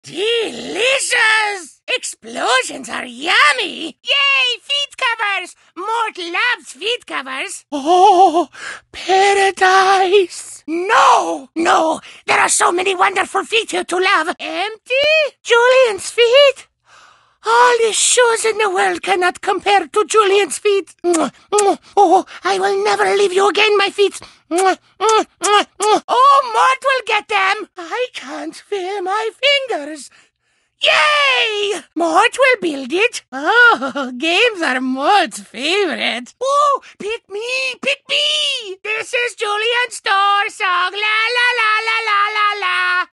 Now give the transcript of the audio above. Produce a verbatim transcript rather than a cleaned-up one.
Delicious! Explosions are yummy! Yay, feet covers! Mort loves feet covers. Oh, paradise! No, no, there are so many wonderful feet here to love. Empty? Julian's feet? All the shoes in the world cannot compare to Julian's feet. Oh, I will never leave you again, my feet. Oh, Mort will get them. I can't feel my fingers. Yay! Mort will build it. Oh, games are Mort's favorite. Oh, pick me, pick me. This is Julian's store song. La, la, la, la, la, la, la.